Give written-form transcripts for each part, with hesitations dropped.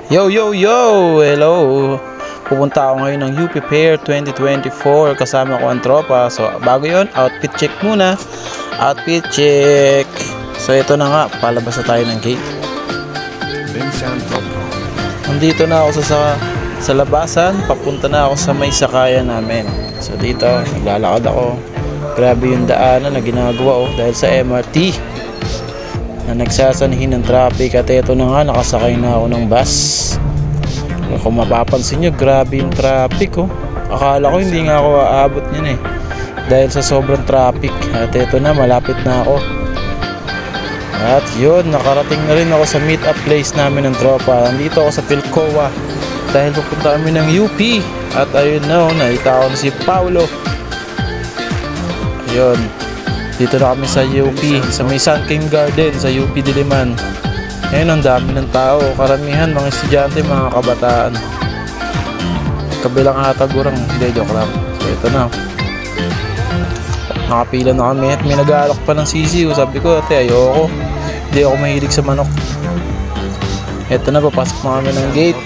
Yo, yo, yo! Hello! Pupunta ako ngayon ng UP Fair 2024 kasama ko ang tropa. So, bago yon, outfit check muna. Outfit check! So, ito na nga. Palabas na tayo ng gate. Nandito na ako sa labasan. Papunta na ako sa may sakayan namin. So, dito, naglalakad ako. Grabe yung daanan na ginagawa dahil sa MRT na nagsasanhin ng traffic. At ito na nga, nakasakay na ako ng bus. Kung mapapansin nyo, grabe yung traffic Akala ko hindi nga ako aabot niyan dahil sa sobrang traffic. At ito na, malapit na ako. At yun, nakarating na rin ako sa meet up place namin ng tropa. Nandito ako sa Pilcoa dahil pupunta kami ng UP. At ayun na, nakita ko na si Paulo. Ayun, dito na kami sa UP, sa may Sun King Garden, sa UP Diliman. Ayun, ang dami ng tao, karamihan mga estudyante, mga kabataan. Kabilang hatagurang, hindi, joke lang. So ito na, nakapila na kami at may nag-aalok pa ng sisiw. Sabi ko, ate, ayoko, hindi ako mahilig sa manok. Ito na, papasok na kami ng gate.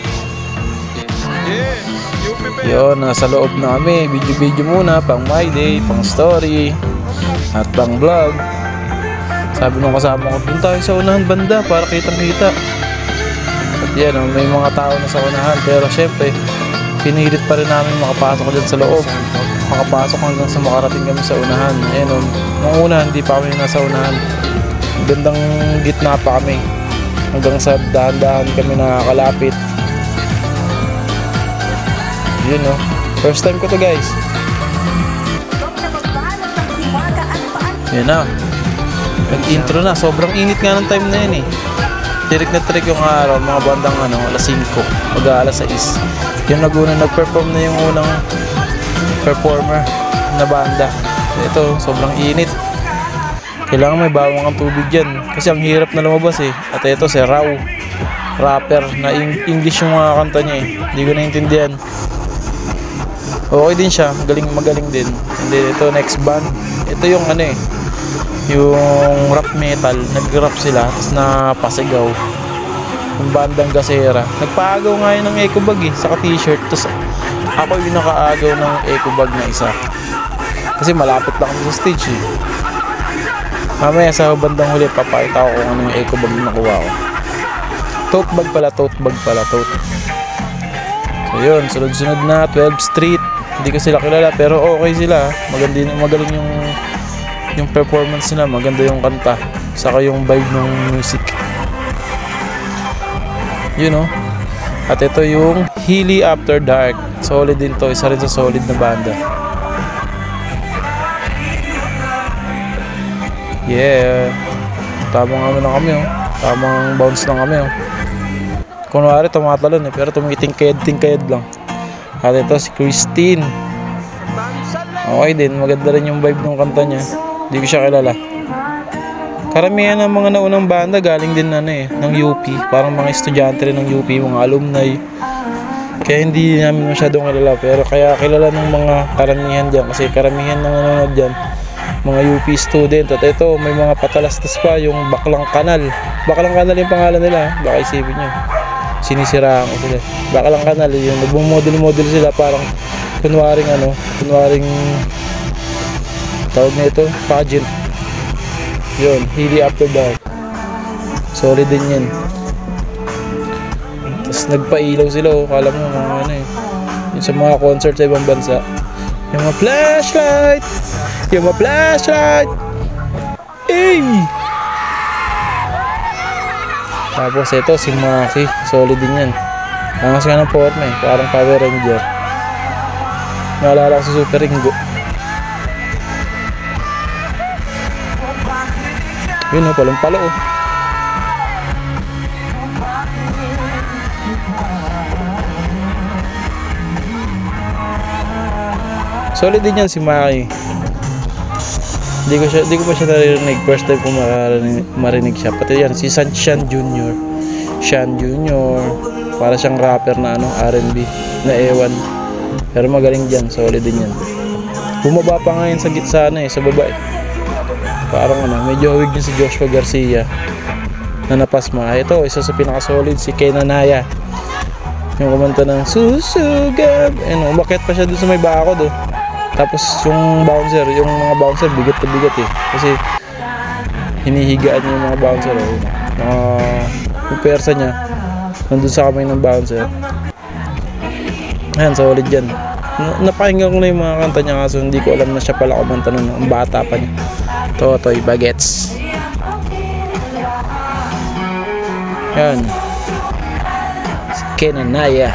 Yun, nasa loob na kami. Video muna, pang my day, pang story at pang vlog. Sabi nung kasama ko, dun tayo sa unahan banda para kitang-kita. At yan, may mga tao na sa unahan. Pero syempre, pinilit pa rin namin makapasok dyan sa loob. Makapasok hanggang sa makarating kami sa unahan. Ayan, nung una, hindi pa kami nasa unahan. Gandang gitna pa kami. Hanggang sa dahan-dahan kami nakakalapit. Yun first time ko to, guys. Yan na, nag-intro na. Sobrang init nga ng time na yun Tirik na tirik yung araw, mga bandang alas 5 mag-aalas 6. Yung naguna nag-perform na yung unang performer na banda. Ito, sobrang init. Kailangan may bawang ang tubig dyan kasi ang hirap na lumabas At ito si Raw, rapper na English yung mga kanta niya Hindi ko naintindihan. Okay din siya, magaling din. And then ito, next band. Ito yung yung rap metal. Nag-rap sila, tapos napasigaw. Yung bandang Gasera. Nagpaagaw nga yun ng eco bag saka t-shirt. Tapos ako yung nakaagaw ng eco bag na isa. Kasi malapit lang kami sa stage Mamaya sa bandang huli, papakita ko kung ano yung eco bag na nakuha ko. Tote bag pala. So yun, sunod-sunod na, 12th Street. Hindi ko sila kilala pero okay sila. Magaling yung performance nila, maganda yung kanta, saka yung vibe ng music. Yun At ito yung Hilly After Dark. Solid din to, isa rin sa solid na banda. Yeah. Tamang na kami Tamang bounce lang kami Kunwari tumatalon pero tumitingkayad lang. At ito si Christine. Okay din, maganda rin yung vibe ng kanta niya. Hindi ko siya kilala. Karamihan ng mga naunang banda galing din ng UP. Parang mga estudyante rin ng UP, mga alumni. Kaya hindi namin masyadong kilala. Pero kaya kilala ng mga karamihan dyan. Kasi karamihan ng nanonood dyan, mga UP student. At ito, may mga patalastas pa, yung Baklang Kanal. Baklang Kanal yung pangalan nila. Baka isipin nyo, sinisiraan ko sila. Baklang Kanal, yung nagmumodel sila parang kunwaring tawag na ito, pageant. Yun, Hilly After Dark. Solid din yan. Tapos nagpailaw sila kala mo mga yung sa mga concert sa ibang bansa. Yung mga flashlight. Tapos ito si Maki, solid din yan. Angas nga ng forma parang Power Ranger. Naalala ko sa Super Ringo. Yun palong-palo Solid din yan si Maki. Hindi ko pa siya narinig. First time ko marinig siya. Pati yan si Sean Jr. Para siyang rapper na R&B na ewan. Pero magaling dyan, solid din yan. Bumaba pa ngayon sa gitsa sa baba Parang medyo hawig niya si Joshua Garcia. na napasma. Ito, isa sa pinaka-solid, si Kenanaya. Yung kumanta ng susugab. Umakyat pa siya doon sa may bakod oh. Tapos yung bouncer, yung mga bouncer bigat na bigat eh. Kasi hinihigaan niya yung mga bouncer oh. Yung persa niya nandun sa kamay ng bouncer. Ayan, solid yan. Napakinggan ko na yung mga kanta niya, kaso hindi ko alam na siya pala kumanta nun. Ang bata pa niya. Totoy Bagets. Ayan, si Kenanaya.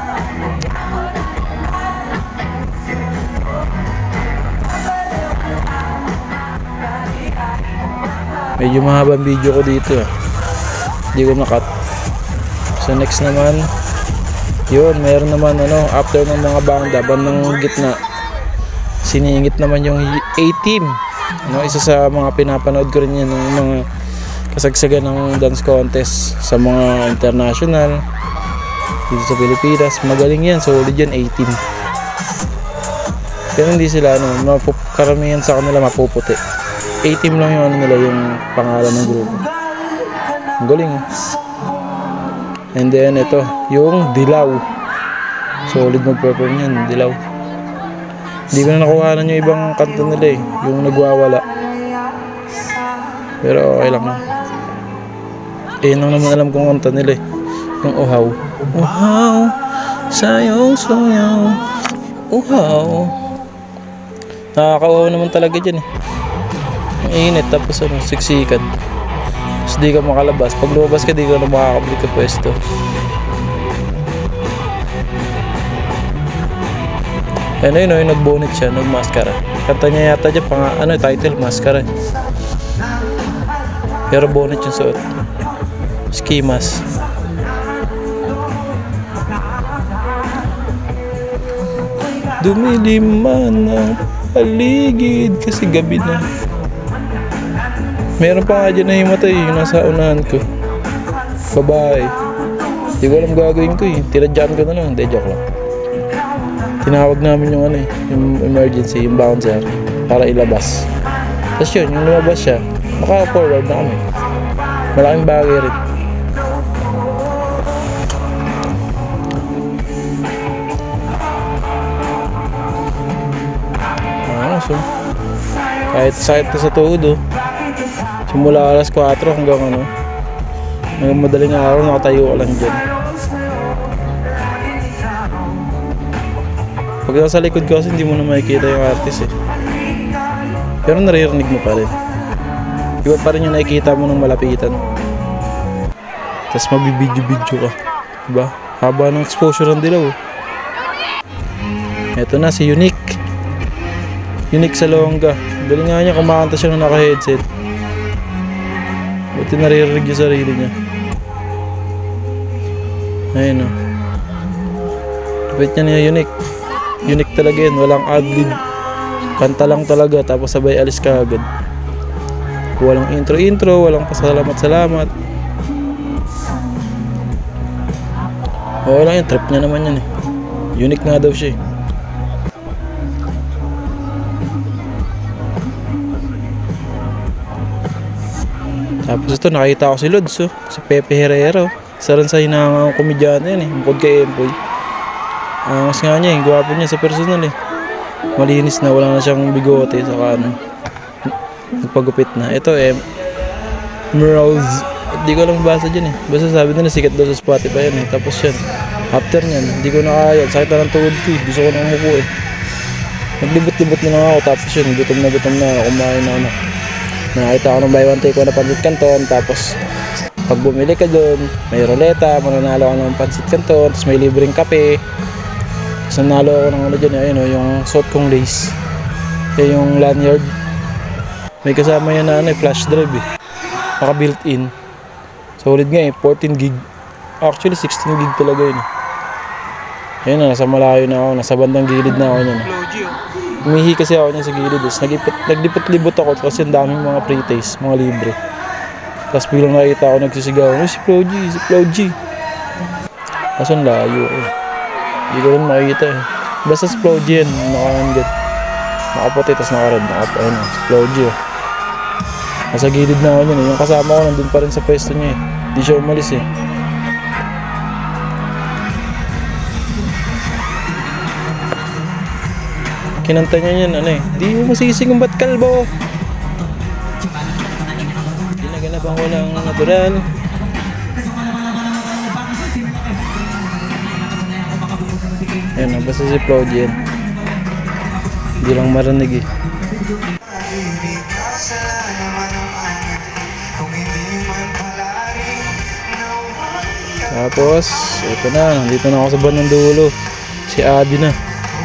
Medyo mahabang video ko dito hindi ko nakat. So next naman, yun, meron naman after ng mga banda, bandang gitna, siningit naman yung A-Team. Isa sa mga pinapanood ko rin yan, ng mga kasagsagan ng dance contest sa mga international dito sa Pilipinas. Magaling yan, solid yan, A-Team. Pero hindi sila karamihan sa kanila mapuputi. A-Team lang yung nila, yung pangalan ng grupo. Ang galing. And then ito, yung Dilaw. Solid mag-perform yan, Dilaw. Hindi ko na nakuhanan yung ibang kanta nila yung nagwawala. Pero okay lang. Yun lang naman alam kong kanta nila yung Uhaw. Uhaw, sayong suyaw. Uhaw. Nakakauhaw naman talaga dyan Ang init, tapos siksikan. Tapos di ka makalabas. Pag lumabas ka, di ka na makakabalik ka pwesto. Yun, nag-bonnet siya, nag-maskara. Kanta niya yata dyan, title, maskara. Pero bonnet yung suot. Ski mask. Dumilim man ang paligid kasi gabi na. Meron pa nga dyan na himatay, yung nasa unahan ko. Babae. Hindi ko alam gagawin ko Tinadyaan ko na lang. Hindi, joke lang. Tinawag namin yung yung emergency, yung bouncer, para ilabas. Tapos yun, yung lumabas siya, maka-forward na kami. Malaking bagay rin. So, kahit sakit na sa tuhod simula alas 4 hanggang hanggang madaling araw, nakatayo ka lang dyan. Pag nasa likod ko kasi hindi mo na makikita yung artist pero naririnig mo pa rin. Iba pa rin yung nakikita mo ng malapitan, tapos mabibidyo-bidyo ka, diba? Haba ng exposure ng Dilaw. Eto na si Unique Salonga. Galing nga niya, kumakanta siya na naka-headset. Buti naririnig yung sarili niya. Ayun Kapit niya niya Unique talaga yan, walang ad-lib. Kanta lang talaga, tapos sabay alis ka agad. Walang intro, walang pasalamat. Okay lang yun, trip niya naman yan Unique nga daw siya Tapos ito, nakita ko si Lods si Pepe Herrero. Isa rin sa hinangang komedyante yan bukod kay Empoy. Mas nga niya gwapo niya sa personal Malinis na, wala na siyang bigote, saka nagpagupit na. Ito Emeralds, hindi ko lang basa dyan basta sabi nila sikat daw sa Spotify yan Tapos yan, after nyan, hindi ko na kaya, sakit na ng tuhod ko gusto ko nang umupo naglibot-libot na lang ako, tapos yun, gutom na kumain na nakita ko ng buy one take one na Pancit Canton. Tapos pag bumili ka doon, may roleta, mananalo ka ng Pancit Canton, tapos may libreng kape. Tapos nanalo ako ng dyan yung suot kong lace, yung lanyard, may kasama yan na flash drive naka built in. Solid nga 14 gig, actually 16 gig talaga ayun nasa malayo na ako, nasa bandang gilid na ako umihi kasi ako niya sa gilid naglipot-libot ako kasi ang daming mga pre-taste, mga libre. Tapos biglang nakita ako nagsisigaw, si Flo G. Kaso layo hindi ko rin makikita basta si Flo G yan, nakaputi tapos naka-red, ayun si Flo G Nasa gilid na ako dyan eh. Yung kasama ko nandun pa rin sa pwesto niya eh. Hindi siya umalis eh. Kinanta niya yan, ano eh. Di mo masising ang ba't kalbo? Ginaganapan ko lang natural. Ayan, basta si Flaugian. Hindi lang marinig eh. Tapos, ito na. Nandito na ako sa bandang dulo. Si Adi na.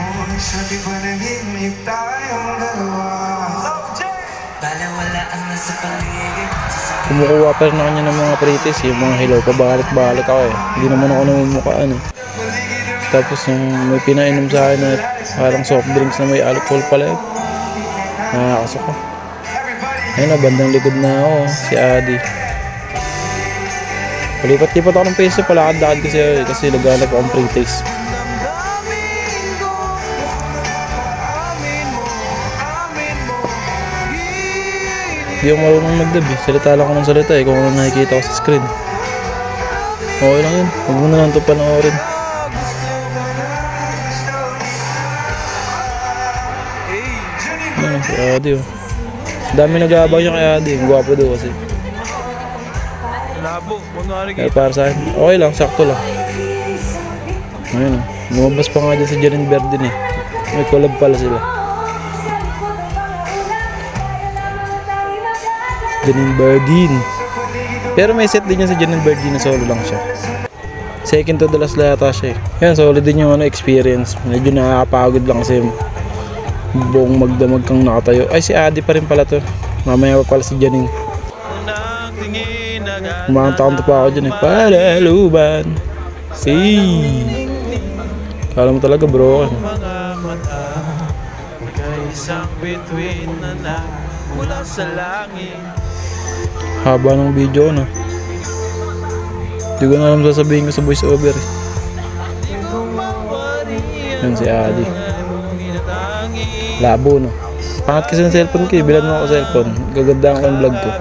Kumukuha pa rin ako niya ng mga pritis. Yung mga hilaw, pabalik-balik ako eh. Hindi naman ako namumukhaan eh. Tapos yung may pinainom sa akin na parang soft drinks na may alcohol pala yun. Nakakasok ko. Ayun na, bandang likod na ako. Si Adi. Palipat-lipat ako ng peso, palakad-lakad kasi naghanap akong pre-taste. Hindi ako marunong magdabi. Salita lang ako ng salita eh, kung ano nakikita ko sa screen. Okay lang yun. Huwag mo na lang ito panoorin. Si Adi oh. Dami nag-aabang siya kay Adi. Ang gwapo daw kasi. Kaya para sa akin, okay lang, sakto lang. Ayun oh. Lumabas pa nga dyan sa Janine Verdin eh. May collab pala sila. Janine Verdin. Pero may set din yan sa Janine Verdin na solo lang siya. Second to the last yata siya eh. Yan, solid din yung experience. Medyo nakakapagod lang kasi buong magdamag kang nakatayo. Ay, si Adi pa rin pala to. Mamaya pa pala si Janine. Kumakanta pa ako dyan eh. Palaluban. See. Kala mo talaga bro. Haba ng video no. Hindi ko na alam sasabihin ko sa voice over eh. Yan si Adi. Labo no. Pangat kasi ng cellphone ko eh. Bilan mo ako cellphone. Gagandaan ko yung vlog ko.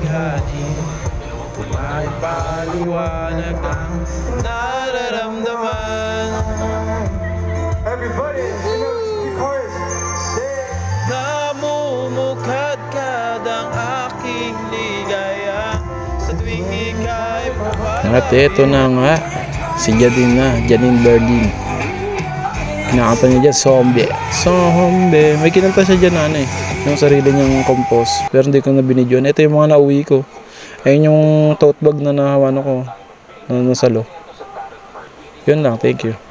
Namumukad kadang aking ligaya sa tuwing ika'y papalaya. At eto na nga. Si Janine Verdin. Kinakanta niya dyan, Zombie. Zombie. May kinanta siya dyan ano eh. Yung sarili niyang compose. Pero hindi ko na binidyoan. Ito yung mga nauwi ko. Ayun yung tote bag na nahawan ako. Na nasalo. Yun lang. Thank you.